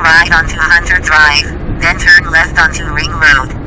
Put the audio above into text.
right onto Hunter Drive, then turn left onto Ring Road.